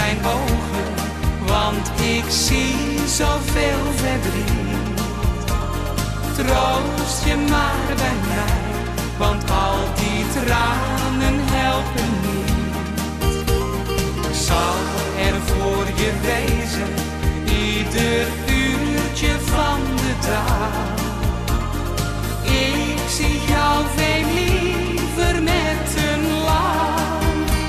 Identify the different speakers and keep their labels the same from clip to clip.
Speaker 1: mijn ogen, want ik zie zoveel verdriet. Troost je maar bij mij, want al die tranen helpen niet. Ik zal er voor je wezen, ieder uurtje van de dag. Ik zie jou veel liever met een lach.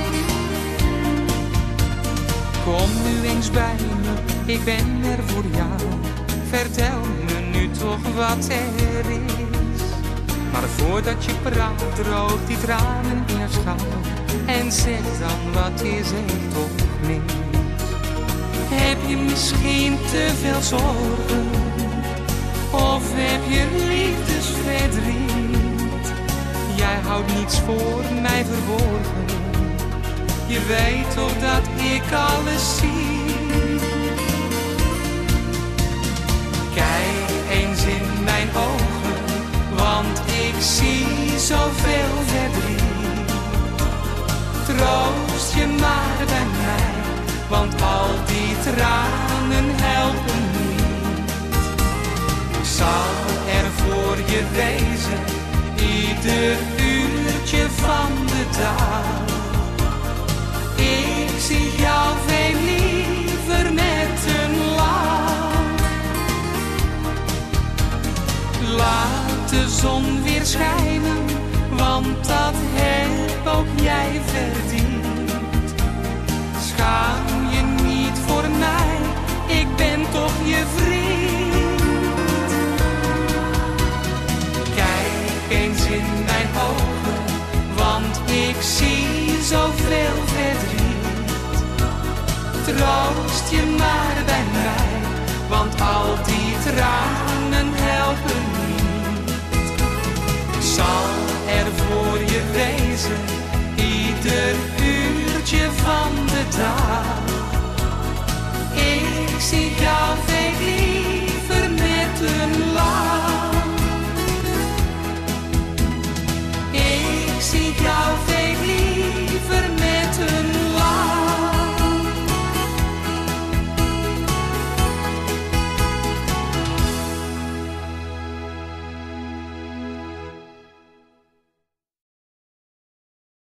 Speaker 1: Kom nu eens bij me, ik ben er voor jou. Vertel me nu toch wat er is. Maar voordat je praat, droog die tranen eerst gauw. En zeg dan, wat is er toch mis? Heb je misschien te veel zorgen? Of heb je liefdesverdriet? Jij houdt niets voor mij verborgen. Je weet toch dat ik alles zie. Kijk eens in mijn ogen, want ik zie zoveel verdriet. Troost je maar bij mij, want al die tranen helpen niet. Ik zal er voor je wezen, ieder uurtje van de dag. Ik zie jou veel liever met een lach. Laat de zon weer schijnen, want dat heb ook jij verdiend. Schaam je niet voor mij, ik ben toch je vriend. Kijk eens in mijn ogen, want ik zie zoveel verdriet. Troost je maar bij mij, want al die tranen helpen niet. Ik zal